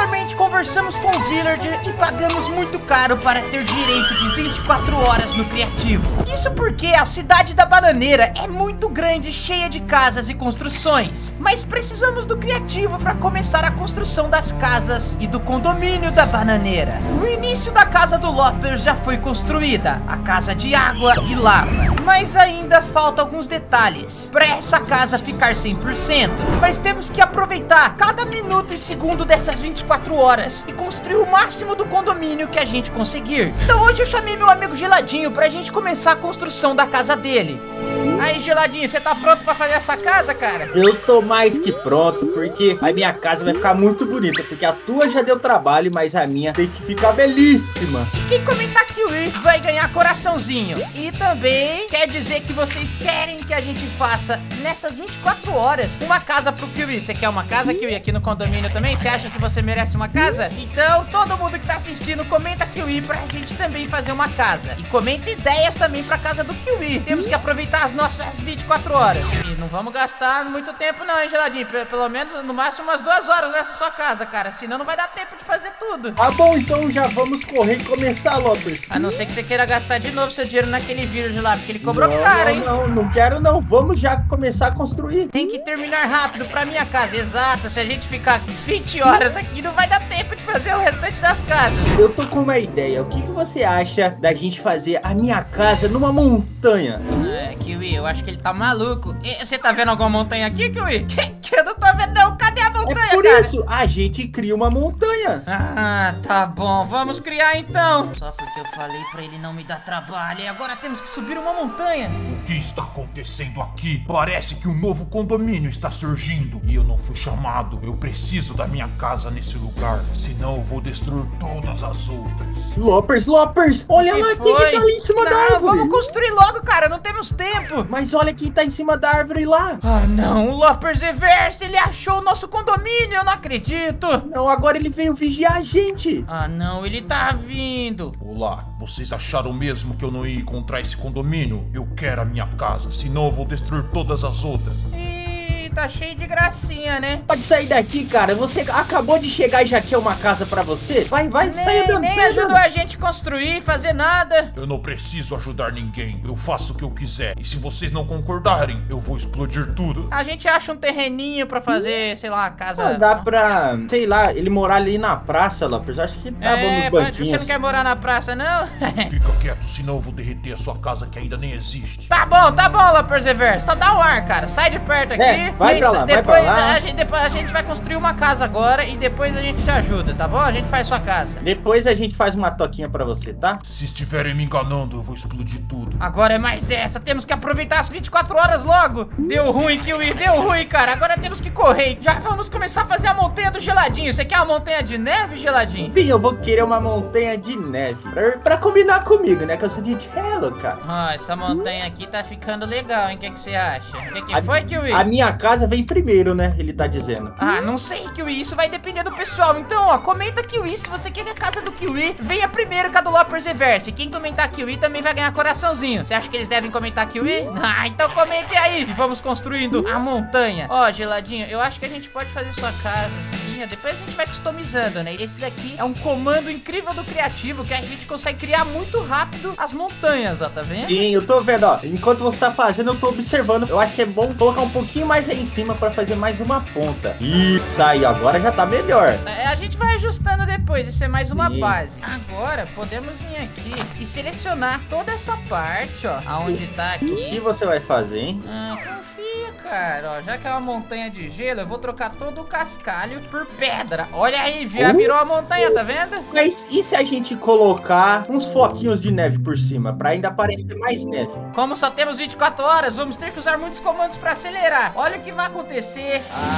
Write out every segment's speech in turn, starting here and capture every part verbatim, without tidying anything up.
Anteriormente conversamos com o Villager e pagamos muito caro para ter direito de vinte e quatro horas no criativo. Isso porque a cidade da Bananeira é muito grande, cheia de casas e construções. Mas precisamos do criativo para começar a construção das casas e do condomínio da Bananeira. O início da casa do Lopper já foi construída, a casa de água e lava. Mas ainda falta alguns detalhes para essa casa ficar cem por cento. Mas temos que aproveitar cada minuto e segundo dessas vinte e quatro horas e construir o máximo do condomínio que a gente conseguir. Então hoje eu chamei meu amigo Geladinho pra gente começar a construção da casa dele. Aí, Geladinho, você tá pronto pra fazer essa casa, cara? Eu tô mais que pronto, porque a minha casa vai ficar muito bonita, porque a tua já deu trabalho, mas a minha tem que ficar belíssima. E quem comentar Kiwi vai ganhar coraçãozinho. E também quer dizer que vocês querem que a gente faça nessas vinte e quatro horas uma casa pro Kiwi. Você quer uma casa, Kiwi, aqui no condomínio também? Você acha que você merece uma casa? Então, todo mundo que tá assistindo, comenta Kiwi pra gente também fazer uma casa. E comenta ideias também pra casa do Kiwi. Temos que aproveitar as nossas vinte e quatro horas. E não vamos gastar muito tempo não, hein, Geladinho? P Pelo menos, no máximo, umas duas horas nessa sua casa, cara. Senão não vai dar tempo de fazer tudo. Tá bom, então já vamos correr e começar, Lopers. A não ser que você queira gastar de novo seu dinheiro naquele vírus lá, porque ele cobrou não, caro, não, hein? Não, não quero não. Vamos já começar a construir. Tem que terminar rápido pra minha casa, exato. Se a gente ficar vinte horas aqui, não vai dar tempo de fazer o restante das casas. Eu tô com uma ideia. O que, que você acha da gente fazer a minha casa numa montanha? É, Kiwi, eu acho que ele tá maluco. E, você tá vendo alguma montanha aqui, Kiwi? Que, que eu não tô vendo não. Cadê a montanha, é por cara? isso, a gente cria uma montanha. Ah, tá bom. Vamos criar então. Só porque eu falei pra ele não me dar trabalho. E agora temos que subir uma montanha. O que está acontecendo aqui? Parece que um novo condomínio está surgindo. E eu não fui chamado. Eu preciso da minha casa nesse lugar. Senão eu vou destruir todas as outras. Lopers, Lopers. Olha Que lá foi? quem que tá ali em cima não, da árvore. Vamos construir logo, cara. Não temos tempo. Mas olha quem tá em cima da árvore lá. Ah, não. O Loppers Reverse. Ele achou o nosso condomínio. Eu não acredito. Não, agora ele veio vigiar a gente. Ah, não. Ele tá vindo. Olá, vocês acharam mesmo que eu não ia encontrar esse condomínio? Eu quero a minha casa, senão eu vou destruir todas as outras. Ih, tá cheio de gracinha, né? Pode sair daqui, cara. Você acabou de chegar e já quer uma casa pra você? Vai, vai, Nem, sai andando, nem sai ajudou andando. a gente construir, fazer nada. Eu não preciso ajudar ninguém. Eu faço o que eu quiser. E se vocês não concordarem, eu vou explodir tudo. A gente acha um terreninho pra fazer, sei lá, a casa... Ah, dá pra, sei lá, ele morar ali na praça, Lopers. Acho que tá bom É, nos pode- banquinhos. você não quer morar na praça, não? Fica quieto, senão eu vou derreter a sua casa que ainda nem existe. Tá bom, tá bom, La Perseverance. Só dá um ar, cara. Sai de perto aqui. É, vai pra lá, vai depois, pra lá. A gente, depois a gente vai construir uma casa agora e depois a gente te ajuda, tá bom? A gente faz sua casa. Depois a gente faz uma toquinha pra você, tá? Se estiverem me enganando, eu vou explodir tudo. Agora é mais essa. Temos que aproveitar as vinte e quatro horas logo. Deu ruim, Kiwi. Deu ruim, cara. Agora temos que correr. Já vamos começar a fazer a montanha do Geladinho. Você quer uma montanha de neve, Geladinho? Sim, eu vou querer uma montanha de neve. Pra, pra combinar comigo, né? Que eu sou de Hello, cara. Ah, essa montanha aqui tá ficando legal, hein? O que, que você acha? O que, que A- foi, Kiwi? A minha casa vem primeiro, né? Ele tá dizendo. Ah, não sei, Kiwi, isso vai depender do pessoal. Então, ó, comenta Kiwi, se você quer que a casa do Kiwi venha primeiro que a do Loppers Reverse. Quem comentar Kiwi também vai ganhar coraçãozinho. Você acha que eles devem comentar Kiwi? Ah, então comente aí. E vamos construindo a montanha. Ó, Geladinho, eu acho que a gente pode fazer sua casa assim, ó. Depois a gente vai customizando, né? Esse daqui é um comando incrível do criativo que a gente consegue criar muito rápido as montanhas, ó, tá vendo? Sim, eu tô vendo, ó. Enquanto você tá fazendo, eu tô observando. Eu acho que é bom colocar um pouquinho mais aí em cima pra fazer mais uma ponta. Isso aí, agora já tá melhor. É, a gente vai ajustando depois, isso é mais uma Sim. base. Agora, podemos vir aqui e selecionar toda essa parte, ó, aonde tá O que aqui. você vai fazer, hein? Ah, confia, cara, ó, já que é uma montanha de gelo, eu vou trocar todo o cascalho por pedra. Olha aí, já Uh. virou a montanha, tá vendo? Mas e se a gente colocar uns floquinhos de neve por cima, pra ainda aparecer mais neve? Como só temos vinte e quatro horas, vamos ter que usar muitos comandos pra acelerar. Olha o que vai acontecer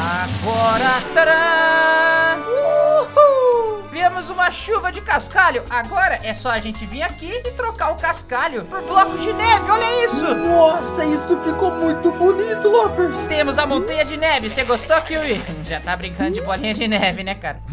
agora. Tcharam! Uhul! Viemos uma chuva de cascalho. Agora é só a gente vir aqui e trocar o cascalho por blocos de neve. Olha isso! Nossa, isso ficou muito bonito, Lopers. Temos a montanha de neve. Você gostou, Kiwi? Já tá brincando de bolinha de neve, né, cara? Hum,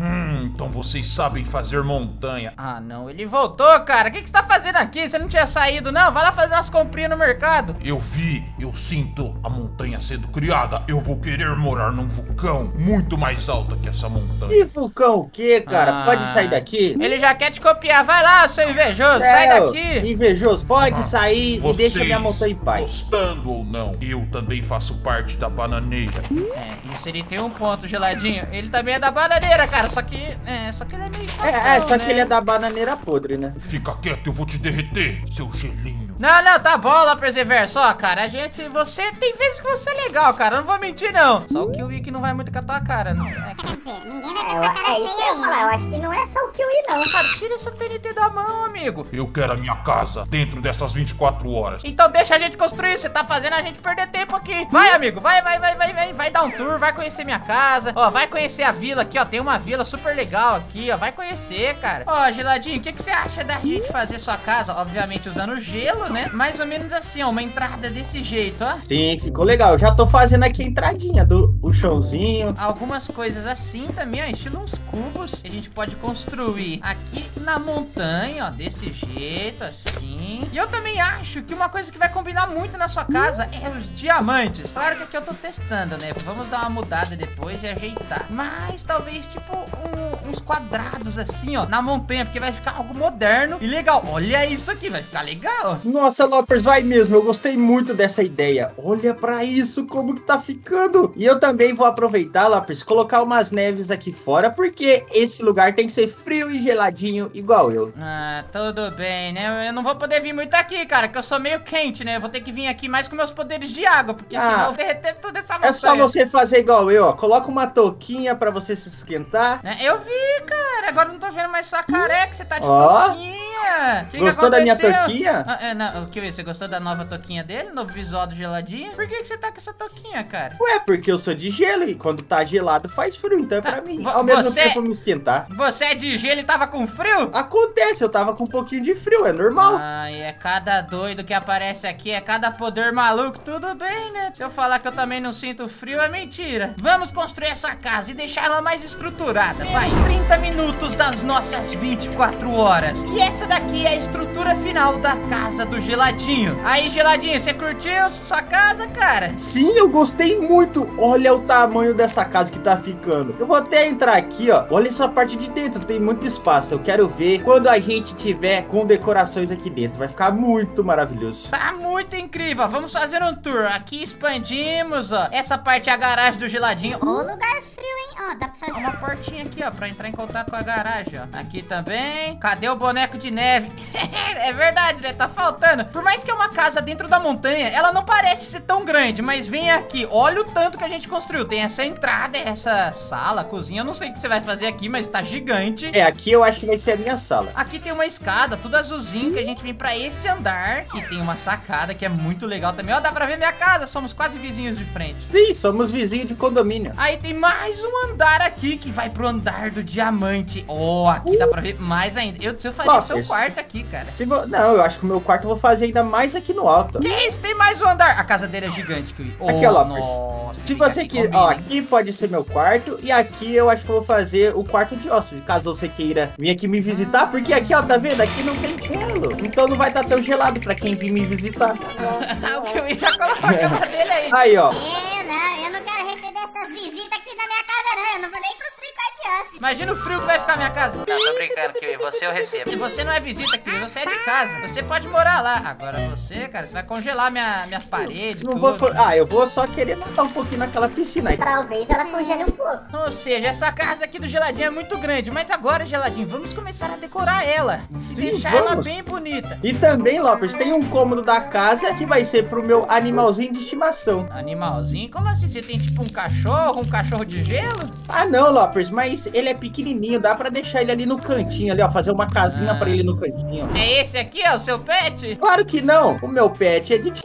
Hum, então vocês sabem fazer montanha. Ah, não, ele voltou, cara. O que, que você tá fazendo aqui? Você não tinha saído, não? Vai lá fazer umas comprinhas no mercado. Eu vi, eu sinto a montanha sendo criada. Eu vou querer morar num vulcão muito mais alto que essa montanha. E vulcão o quê, cara? Ah, Pode sair daqui? Ele já quer te copiar. Vai lá, seu invejoso, É, sai ô, daqui. Invejoso, pode Ah, sair e deixa minha montanha em paz. Gostando ou não, eu também faço parte da bananeira. É, isso ele tem um ponto, geladinho. Ele também é da bananeira, cara. Só que. É, só que ele é meio chato. É, é, só que né? ele é da bananeira podre, né? Fica quieto, eu vou te derreter, seu gelinho. Não, não, tá bom, lá Persever. Só, cara, a gente. Você tem vezes que você é legal, cara. Não vou mentir, não. Só o Kiwi que não vai muito com a tua cara, né? É, Quer dizer, ninguém vai É, ver eu- sua cara é isso que eu feia ia falar, eu ainda. acho que não é só o Kiwi não. cara, tira essa T N T da mão, amigo. Eu quero a minha casa dentro dessas vinte e quatro horas. Então deixa a gente construir, você tá fazendo a gente perder tempo aqui. Vai, amigo, vai, vai, vai, vai, vai, vai dar um tour, vai conhecer minha casa. Ó, vai conhecer a vila aqui, ó, tem uma vila super legal aqui, ó, vai conhecer, cara. Ó, Geladinho, o que, que você acha da gente fazer sua casa? Obviamente usando gelo, né? Mais ou menos assim, ó, uma entrada desse jeito, ó. Sim, ficou legal. Eu já tô fazendo aqui a entradinha do o chãozinho. Algumas coisas assim também, ó, estilo uns cubos que a gente pode construir aqui na montanha, ó, desse jeito, assim. E eu também acho que uma coisa que vai combinar muito na sua casa é os diamantes. Claro que aqui eu tô testando, né? Vamos dar uma mudada depois e ajeitar. Mas talvez, tipo, um- uns quadrados assim, ó, na montanha, porque vai ficar algo moderno e legal. Olha isso aqui, vai ficar legal. Nossa, Lopers, vai mesmo. Eu gostei muito dessa ideia. Olha pra isso, como que tá ficando. E eu também vou aproveitar, Lopers, colocar umas neves aqui fora, porque esse lugar tem que ser frio e geladinho, igual eu. Ah, tudo bem, né? Eu não vou poder vir muito aqui, cara, que eu sou meio quente, né? Eu vou ter que vir aqui mais com meus poderes de água, porque Ah, senão eu vou derreter toda essa montanha. É só você fazer igual eu, ó. Coloca uma touquinha pra você se esquentar. Né? Eu vi, cara. Agora eu não tô vendo mais sua careca. Você tá de Ó. touquinha. Que que Gostou da minha aconteceu? touquinha? Ah, é, não, o que você gostou da nova touquinha dele? Novo visual do geladinho? Por que, que você tá com essa touquinha, cara? Ué, porque eu sou de gelo e quando tá gelado faz frio, então é pra Ah, mim. vo- Ao mesmo você- tempo me esquentar. Você é de gelo e tava com frio? Acontece, eu tava com um pouquinho de frio, é normal. Ai, é cada doido que aparece aqui, é cada poder maluco, tudo bem, né? Se eu falar que eu também não sinto frio, é mentira. Vamos construir essa casa e deixar ela mais estruturada, vai. trinta minutos das nossas vinte e quatro horas. E essa daqui é a estrutura final da casa do Geladinho. Aí, Geladinho, você curtiu sua casa, cara? Sim, eu gostei muito. Olha o tamanho dessa casa que tá ficando. Eu vou até entrar aqui, ó. Olha essa parte de dentro, tem muito espaço. Eu quero ver quando a gente tiver com decorações aqui dentro. Vai ficar muito maravilhoso. Tá muito incrível. Vamos fazer um tour. Aqui expandimos, ó. Essa parte é a garagem do Geladinho. Ô, lugar frio, hein? Ó, dá pra fazer... Uma portinha aqui, ó, pra entrar em contato com a garagem, ó. Aqui também. Cadê o boneco de neve? É verdade, né? Tá faltando. Por mais que é uma casa dentro da montanha, ela não parece ser tão grande, mas vem aqui. Olha o tanto que a gente construiu. Tem essa entrada, essa sala, cozinha. Eu não sei o que você vai fazer aqui, mas tá gigante. É, aqui eu acho que vai ser a minha sala. Aqui tem uma escada, tudo azulzinho, que a gente vem pra esse andar. E tem uma sacada que é muito legal também. Ó, dá pra ver minha casa. Somos quase vizinhos de frente. Sim, somos vizinhos de condomínio. Aí tem mais um andar aqui que vai pro andar do diamante. Ó, aqui dá pra ver mais ainda. Eu, se eu fazer Lopers. seu quarto aqui, cara. Se vo... Não, eu acho que o meu quarto eu vou fazer ainda mais aqui no alto. Que isso? Tem mais um andar. A casa dele é gigante, Chris. Aqui, ó, Lopers. Nossa. Se fica você aqui, quiser, combina, ó, hein? aqui pode ser meu quarto e aqui eu acho que eu vou fazer o quarto de hóspede, caso você queira vir aqui me visitar, porque aqui, ó, tá vendo? Aqui não tem gelo, então não vai estar tão gelado pra quem vir me visitar. O que eu ia colocar a cama dele aí. Aí, ó. É, não, eu não quero receber essas visitas aqui na minha casa, não. Eu não vou nem construir quarto de hóspede. Imagina o frio que vai ficar minha casa. Não, tô brincando, Kiwi. Você eu recebo. E você não é visita, Kiwi. Você é de casa. Você pode morar lá. Agora você, cara, você vai congelar minha, minhas paredes, Não tudo. vou, for- ah, eu vou só querer nadar um pouquinho naquela piscina aí. Talvez ela congele um pouco. Ou seja, essa casa aqui do Geladinho é muito grande. Mas agora, Geladinho, vamos começar a decorar ela. E Sim, deixar ela vamos. bem bonita. E também, Lopers, tem um cômodo da casa que vai ser pro meu animalzinho de estimação. Animalzinho? Como assim? Você tem tipo um cachorro, um cachorro de gelo? Ah, não, Lopers, mas ele é pequenininho, dá pra deixar ele ali no cantinho, ali, ó, fazer uma casinha Ah. pra ele no cantinho. É esse aqui, ó, o seu pet? Claro que não, o meu pet é de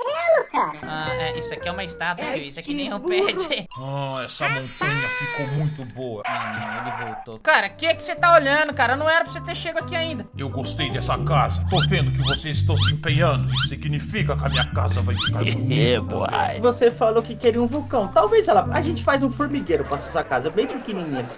Ah, é, isso aqui é uma estátua, Kiwi. Isso aqui nem é um pet. Ah, essa montanha ficou muito boa. Ah, não, ele voltou. Cara, o que que você tá olhando, cara? Não era pra você ter chegado aqui ainda. Eu gostei dessa casa. Tô vendo que vocês estão se empenhando. Isso significa que a minha casa vai ficar bonita também. Você falou que queria um vulcão. Talvez ela. A gente faz um formigueiro pra essa casa bem pequenininha assim, ó.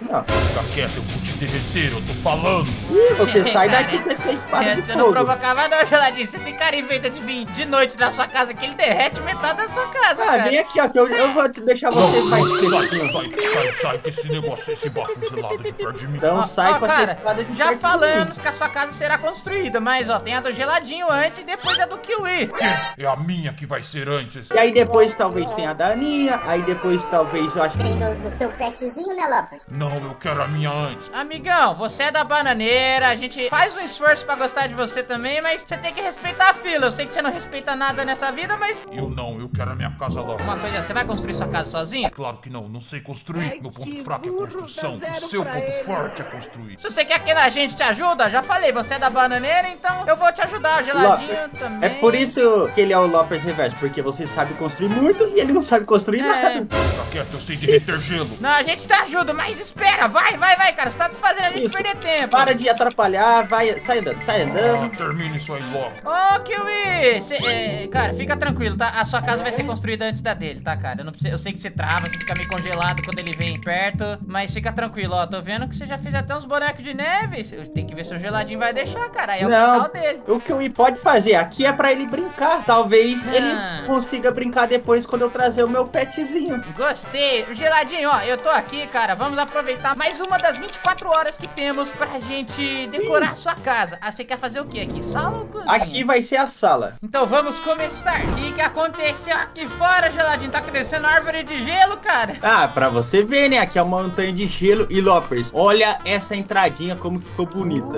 Fica quieto, eu vou te derreter, eu tô falando. Ih, você sai daqui com essa espada de Você não fogo. provocava não, Geladinho. Se esse cara inventa de vir de noite na sua casa aqui, ele derrete metade da sua casa, Ah, cara. vem aqui, ó, que eu, eu vou te deixar você mais Sai, específico. sai, sai, sai desse negócio, esse bafo gelado de perto de mim. Então Ó, sai ó, com cara, essa espada de já perto de falamos mim. que a sua casa será construída, mas ó, tem a do Geladinho antes e depois a do Kiwi. É a minha que vai ser antes. E aí depois talvez tenha a da Aninha, aí depois talvez eu acho que... Tem do, do seu petzinho, né, Lopes? Não, eu quero a minha antes. Amigão, você é da bananeira, a gente faz um esforço pra gostar de você também, mas você tem que respeitar a fila. Eu sei que você não respeita nada nessa vida, mas Eu não, eu quero a minha casa logo. uma coisa, você vai construir sua casa sozinho? Claro que não, não sei construir. Meu ponto fraco é construção. O seu ponto forte é construir. Se você quer que a gente te ajuda, já falei, você é da bananeira, então eu vou te ajudar, Geladinho Lopes, também. é por isso que ele é o Lopes Reverso, porque você sabe construir muito e ele não sabe construir É. nada. Fica quieto, eu sei derreter gelo. Não, a gente te ajuda, mas espera, vai, vai, vai, cara, você tá fazendo a gente Isso. perder tempo. Para de atrapalhar, vai, sai andando, sai Ah, andando. termine isso aí logo. Ô, Kiwi, cê, é, cara, fica tranquilo, tá? A sua casa vai ser construída antes da dele, tá, cara? Eu, não preciso, eu sei que você trava, você fica meio congelado quando ele vem perto, mas fica tranquilo, ó. Tô vendo que você já fez até uns bonecos de neve. Tem que ver se o Geladinho vai deixar, cara. Aí é o Não, quintal dele. o que o I pode fazer aqui é pra ele brincar. Talvez Ah. ele consiga brincar depois quando eu trazer o meu petzinho. Gostei. Geladinho, ó, eu tô aqui, cara. Vamos aproveitar mais uma das vinte e quatro horas que temos pra gente decorar a sua casa. Ah, você quer fazer o quê aqui? Sala ou cozinha? Aqui vai ser a sala. Então vamos começar. O que, que aconteceu aqui fora, Geladinho? Tá crescendo árvore de gelo, cara? Ah, pra você ver, né? Aqui é uma montanha de gelo. E Lopers, olha essa entradinha como que ficou bonita.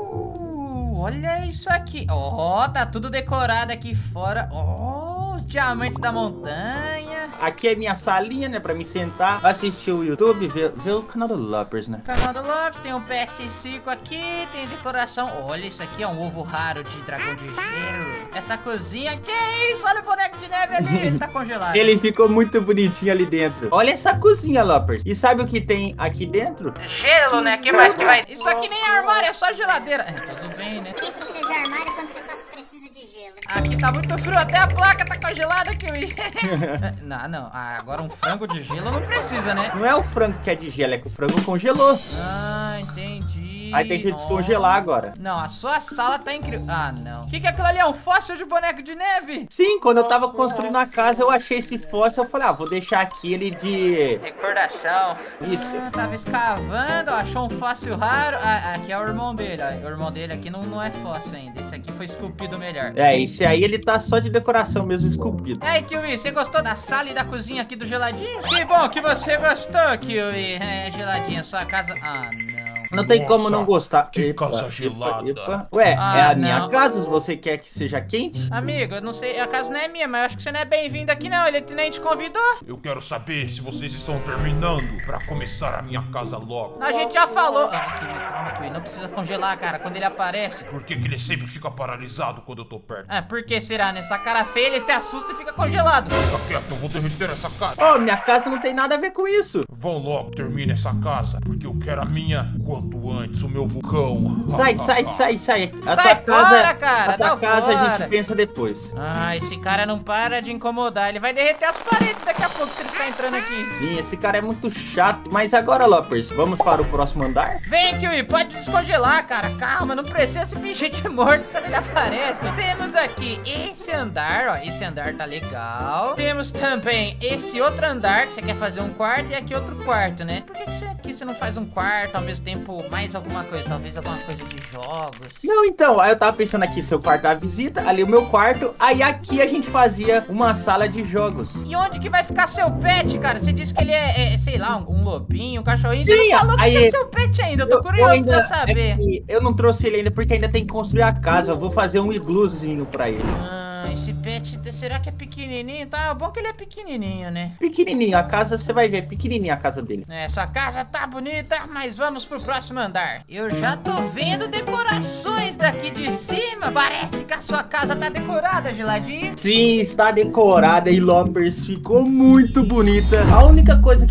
Uh, olha isso aqui. Ó, tá tudo decorado aqui fora. Ó, os diamantes da montanha. Aqui é minha salinha, né? Pra me sentar, assistir o YouTube, ver, ver o canal do Lopers, né? Canal do Lopes, tem um P S cinco aqui, tem decoração. Olha, isso aqui é um ovo raro de dragão de gelo. Essa cozinha, que isso? Olha o boneco de neve ali, ele tá congelado. Ele ficou muito bonitinho ali dentro. Olha essa cozinha, Lopers. E sabe o que tem aqui dentro? Gelo, né? Que mais que vai? Isso aqui nem é armário, é só geladeira. É, tudo bem, né? Quem precisa de armário quando você só precisa de gelo? Aqui tá muito frio, até a placa tá congelada, Kiwi. Não, não. Ah, agora um frango de gelo não precisa, né? Não é o frango que é de gelo, é que o frango congelou. Ah, entendi. Aí tem que descongelar agora. Não, a sua sala tá incrível. Ah, não. O que que é aquilo ali? É um fóssil de boneco de neve? Sim, quando eu tava construindo a casa, eu achei esse fóssil. Eu falei, ah, vou deixar aqui ele de... Recordação. Isso. Ah, tava escavando, ó, achou um fóssil raro. Ah, aqui é o irmão dele, ó. O irmão dele aqui não, não é fóssil ainda. Esse aqui foi esculpido melhor. É, esse aí ele tá só de decoração mesmo, esculpido. E aí, Kiwi, você gostou da sala e da cozinha aqui do Geladinho? Que bom que você gostou, Kiwi. É, Geladinho, sua casa... Ah, não. Não tem Nossa, como não gostar. que casa gelada. Ué, Ah, é a não. minha casa, se você quer que seja quente? Amigo, eu não sei, a casa não é minha, mas eu acho que você não é bem-vindo aqui não, ele nem te convidou. Eu quero saber se vocês estão terminando pra começar a minha casa logo. A gente já falou. Ah, Kiwi, calma, Kiwi, não precisa congelar, cara, quando ele aparece. Por que que ele sempre fica paralisado quando eu tô perto? Ah, por que será, né? Essa cara feia, ele se assusta e fica congelado. Fica quieto, eu vou derreter essa casa. Oh, minha casa não tem nada a ver com isso. Vão logo, termine essa casa, porque eu quero a minha quanto antes, o meu vulcão. Sai, sai, sai, sai. A Sai tua casa, fora, cara, a tua dá casa a fora. gente pensa depois. Ah, esse cara não para de incomodar, ele vai derreter as paredes daqui a pouco se ele ficar entrando aqui. Sim, esse cara é muito chato. Mas agora, Lopers, vamos para o próximo andar? Vem, Kiwi, pode descongelar, cara. Calma, não precisa se fingir de morto quando ele aparece. Temos aqui esse andar, ó. Esse andar tá legal. Temos também esse outro andar, que você quer fazer um quarto, e aqui outro quarto, né? Por que, que você aqui você não faz um quarto, ao mesmo tempo mais alguma coisa? Talvez alguma coisa de jogos. Não, então, aí eu tava pensando aqui, seu quarto da visita, ali o meu quarto, aí aqui a gente fazia uma sala de jogos. E onde que vai ficar seu pet, cara? Você disse que ele é, é, sei lá, um, um lobinho, um cachorrinho. Sim, Você não falou aí- que é seu pet ainda. Eu tô curioso ainda, pra saber. é que eu não trouxe ele ainda porque ainda tem que construir a casa. Eu vou fazer um igluzinho pra ele. Ah, esse pet, será que é pequenininho? Tá, é bom que ele é pequenininho, né? Pequenininho, a casa, você vai ver, pequenininha a casa dele. É, sua casa tá bonita, mas vamos pro próximo andar. Eu já tô vendo decorações daqui de cima. Parece que a sua casa tá decorada, Geladinho. Sim, está decorada e Lopers ficou muito bonita. A única coisa que faltou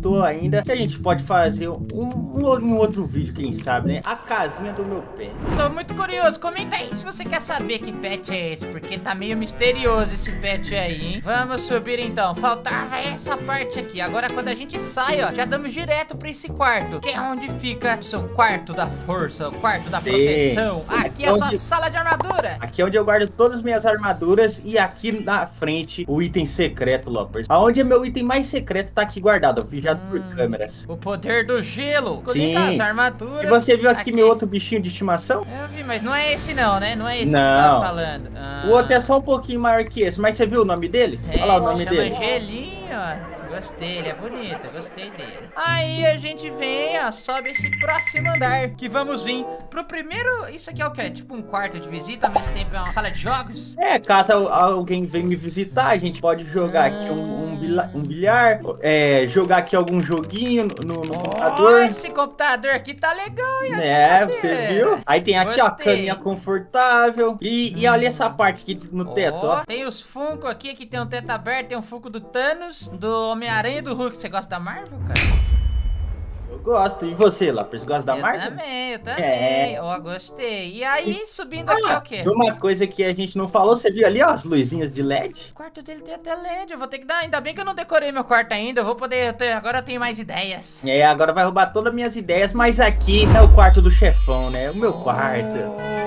comentou ainda que a gente pode fazer um, um, um outro vídeo, quem sabe, né? A casinha do meu pet. Tô muito curioso, comenta aí se você quer saber que pet é esse, porque tá meio misterioso esse pet aí, hein? Vamos subir então, faltava essa parte aqui. Agora quando a gente sai, ó, já damos direto pra esse quarto, que é onde fica o seu quarto da força, o quarto da Sim. proteção. Aqui, aqui é a onde... sua sala de armadura. Aqui é onde eu guardo todas as minhas armaduras e aqui na frente o item secreto, Loppers. Aonde é meu item mais secreto tá aqui guardado, vigiado hum, por câmeras. O poder do gelo. Sim. As armaduras. E você viu aqui, aqui meu outro bichinho de estimação? Eu vi, mas não é esse não, né? Não é esse não. que você tava falando. Ah. O outro é só um pouquinho maior que esse, mas você viu o nome dele? É, olha lá o nome se chama dele. Gelinho, ó. Gostei, ele é bonito, gostei dele. Aí a gente vem, ó, sobe esse próximo andar, que vamos vir pro primeiro... Isso aqui é o que? É tipo um quarto de visita, ao mesmo tempo é uma sala de jogos? É, caso alguém venha me visitar, a gente pode jogar aqui um, um, bilha, um bilhar, é, jogar aqui algum joguinho no, no oh, computador. Esse computador aqui tá legal, hein? É, você viu? Aí tem aqui, gostei. ó, a caminha confortável. E, hum. e olha essa parte aqui no teto, oh, ó. Tem os Funko aqui, que tem um teto aberto, tem um Funko do Thanos, do Homem-Aranha e do Hulk. Você gosta da Marvel, cara? Eu gosto. E você, Lapis, gosta da eu Marvel? Eu também, eu também. Ó, é. oh, gostei. E aí, subindo ah, aqui é o quê? Uma coisa que a gente não falou, você viu ali, ó, as luzinhas de L E D? O quarto dele tem até L E D, eu vou ter que dar. Ainda bem que eu não decorei meu quarto ainda, eu vou poder, eu ter, agora eu tenho mais ideias. É, agora vai roubar todas as minhas ideias, mas aqui é o quarto do chefão, né? O meu oh, quarto.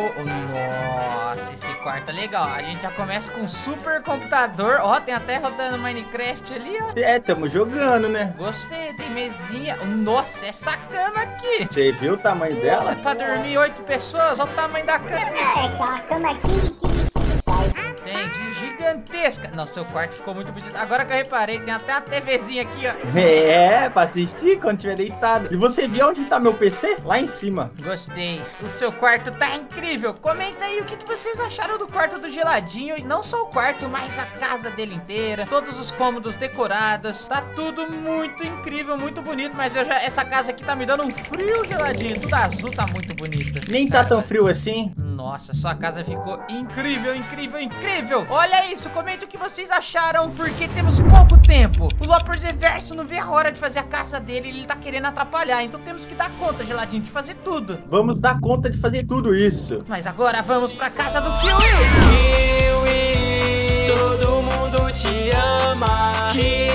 Nossa, esse quarto é legal. A gente já começa com um super computador. Ó, tem até rodando Minecraft ali, ó. É, tamo jogando, né? Gostei, tem mesinha. Nossa, essa cama aqui. Você viu o tamanho Isso, dela? É pra dormir oito pessoas, olha o tamanho da cama. É, aquela cama aqui, que Entendi, gigantesca. Não, seu quarto ficou muito bonito. Agora que eu reparei, tem até uma TVzinha aqui, ó. É, pra assistir quando tiver deitado. E você viu onde tá meu P C? Lá em cima. Gostei. O seu quarto tá incrível. Comenta aí o que, que vocês acharam do quarto do Geladinho. E não só o quarto, mas a casa dele inteira. Todos os cômodos decorados. Tá tudo muito incrível, muito bonito. Mas eu já, essa casa aqui tá me dando um frio, Geladinho. Tudo azul, tá muito bonito. Nem tá tão frio assim. Nossa, sua casa ficou incrível, incrível, incrível. Olha isso, comenta o que vocês acharam, porque temos pouco tempo. O Loppers Reverso não vê a hora de fazer a casa dele, ele tá querendo atrapalhar. Então temos que dar conta, Geladinho, de fazer tudo. Vamos dar conta de fazer tudo isso. Mas agora vamos pra casa do Kiwi. Kiwi, todo mundo te ama. Kiwi.